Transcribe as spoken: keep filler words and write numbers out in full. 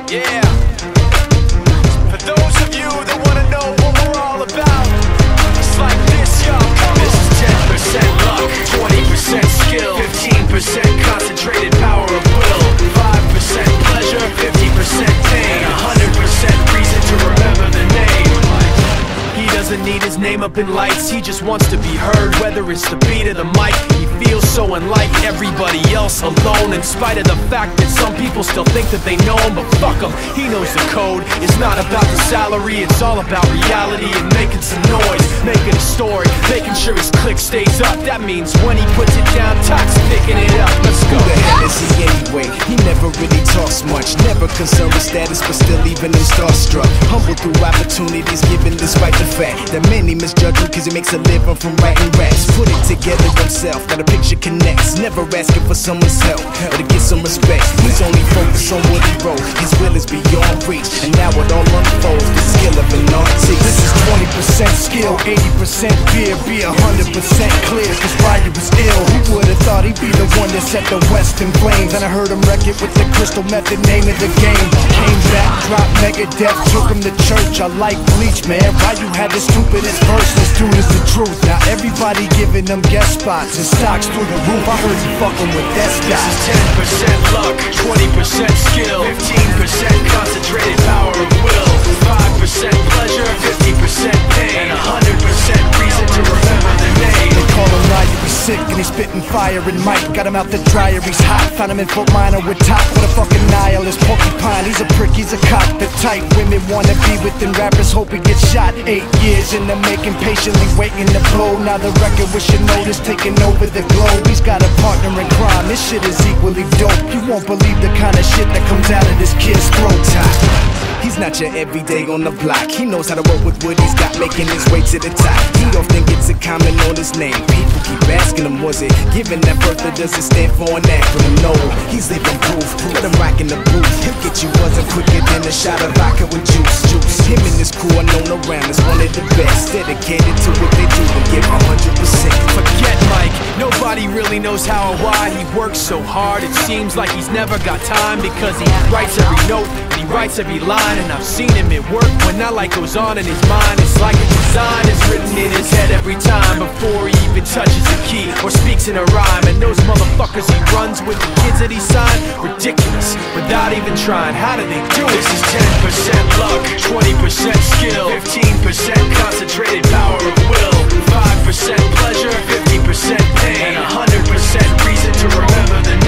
Yeah. For those of you that wanna know what we're all about, it's like this, y'all. This is ten percent luck, twenty percent skill, fifteen percent concentrated power of will, five percent pleasure, fifty percent pain, one hundred percent reason to remember the name. He doesn't need his name up in lights, he just wants to be heard, whether it's the beat of the mic. He feels so unlike everybody else, alone, in spite of the fact that some people still think that they know him. But fuck him, he knows the code. It's not about the salary, it's all about reality and making some noise, making a story, making sure his click stays up. That means when he puts it down, Tox picking it up. Let's go. Who the hell is he anyway? He never really talks much, never concerned with status, but still even him starstruck. Humble through opportunities given despite the fact that many misjudge him cause he makes a living from writing raps. Put it together himself, now the picture connects, never asking for someone's help or to get some respect. He's only focused on what he wrote, his will is beyond reach, and now it all unfolds, the skill of an artist. This is twenty percent skill, eighty percent fear, be one hundred percent clear, cause Ryder was ill. Who would've thought he'd be the one that set the West in flames? And I heard him wreck it with the crystal method, name of the game. Came back, dropped Megadeth, took him to church. I like Bleach, man, why you had the stupidest verse? This dude is the truth. Now everybody giving them guest spots and stocks through the roof. I heard you fucking with that This guy. is ten percent luck, twenty percent skill, fifteen percent concentrated power of will, five percent pleasure, fifty percent pain, and one hundred percent reason to remember the name. They call him Ryder, he's sick and he's spitting fire and Mike got him out the dryer, he's hot. Found him in Fort Minor with top with a fucking nihilist porcupine. He's a prick, he's a cop. The type women wanna be within rappers, hope he gets shot. Eight years in the making, patiently waiting to blow. Now the record with your notice taking over the globe. He's got a partner in crime, this shit is equally dope. You won't believe the kind of shit that comes out of this kid's throat. He's not your everyday on the block. He knows how to work with what he's got, making his way to the top. He often gets a comment on his name. People keep asking him, was it given that birth or does it stand for an acronym? No, he's living proof. Let him rock in the booth. He'll get you buzzing quicker than a shot of vodka with juice. Juice. Him and his crew are known around as one of the best, dedicated to what they do and give one hundred percent. Forget Mike, nobody really knows how or why he works so hard. It seems like he's never got time because he writes every note and he writes every line. And I've seen him at work when that light goes on in his mind. It's like a design is written in his head every time before he even touches a key or speaks in a rhyme. And those motherfuckers he runs with, the kids that he signed, ridiculous, without even trying. How do they do it? This is ten percent luck, twenty percent skill, fifteen percent concentrated power of will, five percent pleasure, fifty percent pain, and one hundred percent reason to remember the name.